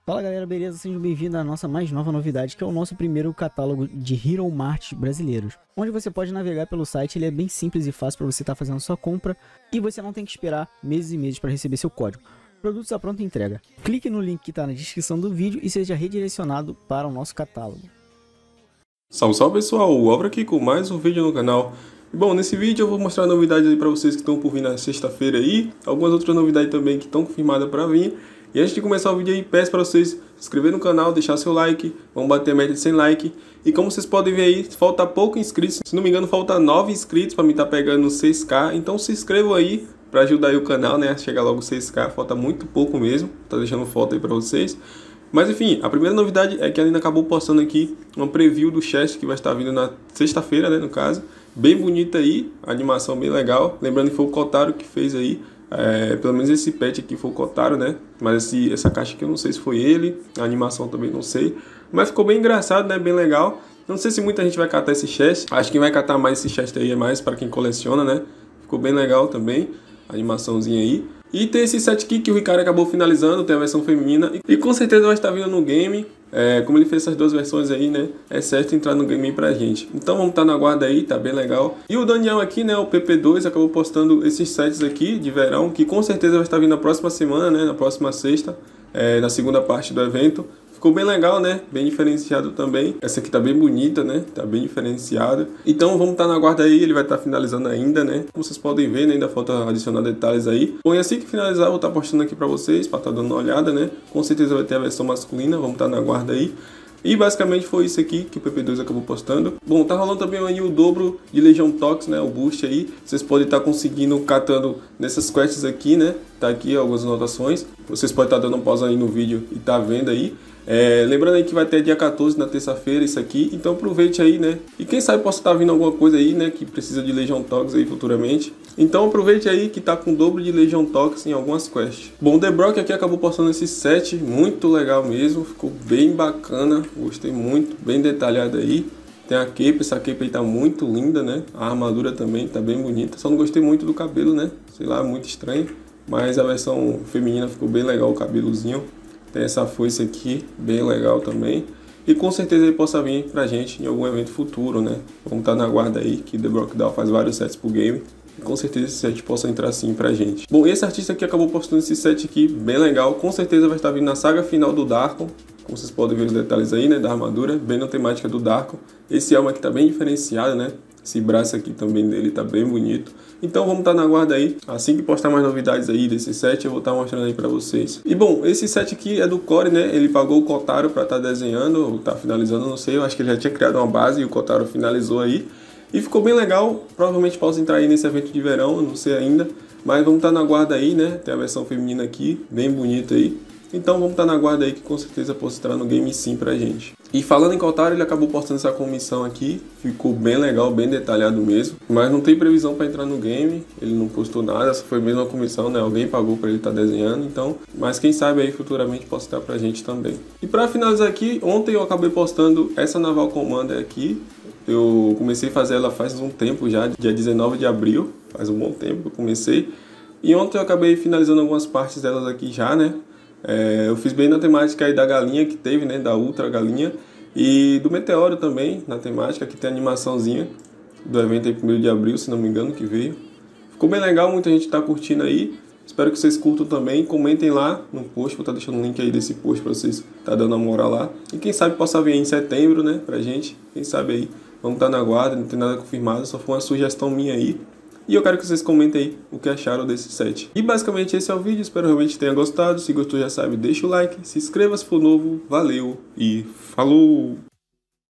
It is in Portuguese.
Fala galera, beleza? Sejam bem-vindos à nossa mais nova novidade, que é o nosso primeiro catálogo de Hero Mart brasileiros, onde você pode navegar pelo site. Ele é bem simples e fácil para você estar fazendo sua compra e você não tem que esperar meses e meses para receber seu código. Produtos à pronta entrega. Clique no link que está na descrição do vídeo e seja redirecionado para o nosso catálogo. Salve, salve pessoal, o Álvaro aqui com mais um vídeo no canal. E bom, nesse vídeo eu vou mostrar novidades aí para vocês que estão por vir na sexta-feira aí, algumas outras novidades também que estão confirmadas para vir. E antes de começar o vídeo aí, peço para vocês se inscreverem no canal, deixar seu like, vamos bater a meta de 100 likes. E como vocês podem ver aí, falta pouco inscritos, se não me engano falta 9 inscritos para mim estar pegando 6k, então se inscrevam aí para ajudar aí o canal, né, a chegar logo 6k, falta muito pouco mesmo, tá deixando foto aí para vocês. Mas enfim, a primeira novidade é que a Nina acabou postando aqui uma preview do chest que vai estar vindo na sexta-feira, né, no caso. Bem bonita aí, a animação bem legal, lembrando que foi o Kotaro que fez aí. Pelo menos esse pet aqui foi o Kotaro, né? Mas essa caixa aqui eu não sei se foi ele. A animação também não sei. Mas ficou bem engraçado, né? Bem legal. Não sei se muita gente vai catar esse chest. Acho que quem vai catar mais esse chest aí é mais para quem coleciona, né? Ficou bem legal também. A animaçãozinha aí. E tem esse set aqui que o Ricardo acabou finalizando. Tem a versão feminina. E com certeza vai estar vindo no game. Como ele fez essas duas versões aí, né? É certo entrar no game aí pra gente. Então vamos estar na guarda aí, tá bem legal. E o Daniel aqui, né? O PP2 acabou postando esses sets aqui de verão, que com certeza vai estar vindo na próxima semana, né? Na próxima sexta, na segunda parte do evento. Ficou bem legal, né? Bem diferenciado também. Essa aqui tá bem bonita, né? Tá bem diferenciada. Então vamos estar na guarda aí, ele vai estar finalizando ainda, né? Como vocês podem ver, né? Ainda falta adicionar detalhes aí. Bom, e assim que finalizar, eu vou estar postando aqui pra vocês, pra estar dando uma olhada, né? Com certeza vai ter a versão masculina, vamos estar na guarda aí. E basicamente foi isso aqui que o PP2 acabou postando. Bom, tá rolando também aí o dobro de Legion Tox, né? O boost aí. Vocês podem estar conseguindo catando nessas quests aqui, né? Tá aqui algumas anotações. Vocês podem estar dando um pausa aí no vídeo e tá vendo aí. Lembrando aí que vai ter dia 14 na terça-feira isso aqui, então aproveite aí, né? E quem sabe possa estar vindo alguma coisa aí, né? Que precisa de Legion Tox aí futuramente. Então aproveite aí que tá com o dobro de Legion Tox em algumas quests. Bom, o The Brock aqui acabou postando esse set, muito legal mesmo, ficou bem bacana, gostei muito, bem detalhado aí. Tem a cape, essa cape aí tá muito linda, né? A armadura também tá bem bonita, só não gostei muito do cabelo, né? Sei lá, muito estranho. Mas a versão feminina ficou bem legal o cabelozinho. Tem essa foice aqui, bem legal também. E com certeza ele possa vir pra gente em algum evento futuro, né? Vamos estar na guarda aí, que The Brock Doll faz vários sets pro game. E com certeza esse set possa entrar sim pra gente. Bom, esse artista aqui acabou postando esse set aqui, bem legal. Com certeza vai estar vindo na saga final do Darkon. Como vocês podem ver os detalhes aí, né? Da armadura, bem na temática do Darkon. Esse elmo aqui tá bem diferenciado, né? Esse braço aqui também dele tá bem bonito. Então vamos estar na guarda aí. Assim que postar mais novidades aí desse set, eu vou estar mostrando aí pra vocês. E bom, esse set aqui é do Core, né? Ele pagou o Kotaro pra estar desenhando, ou tá finalizando, não sei. Eu acho que ele já tinha criado uma base e o Kotaro finalizou aí. E ficou bem legal. Provavelmente posso entrar aí nesse evento de verão, não sei ainda. Mas vamos estar na guarda aí, né? Tem a versão feminina aqui, bem bonita aí. Então vamos estar na guarda aí que com certeza posso entrar no game sim pra gente. E falando em Kotaro, ele acabou postando essa comissão aqui. Ficou bem legal, bem detalhado mesmo. Mas não tem previsão para entrar no game. Ele não postou nada, essa foi mesmo uma comissão, né? Alguém pagou para ele estar desenhando, então. Mas quem sabe aí futuramente posso estar pra gente também. E para finalizar aqui, ontem eu acabei postando essa Naval Commander aqui. Eu comecei a fazer ela faz um tempo já, dia 19 de abril. Faz um bom tempo que eu comecei. E ontem eu acabei finalizando algumas partes delas aqui já, né? Eu fiz bem na temática aí da galinha que teve, né? Da Ultra Galinha. E do Meteoro também, na temática. Aqui tem a animaçãozinha do evento aí 1º de abril, se não me engano, que veio. Ficou bem legal, muita gente tá curtindo aí. Espero que vocês curtam também. Comentem lá no post, vou estar deixando o link aí desse post pra vocês tá dando uma moral lá. E quem sabe possa vir aí em setembro, né? Pra gente, quem sabe aí. Vamos estar na guarda, não tem nada confirmado, só foi uma sugestão minha aí. E eu quero que vocês comentem aí o que acharam desse set. E basicamente esse é o vídeo, espero realmente que tenha gostado. Se gostou já sabe, deixa o like, se inscreva se for novo, valeu e falou!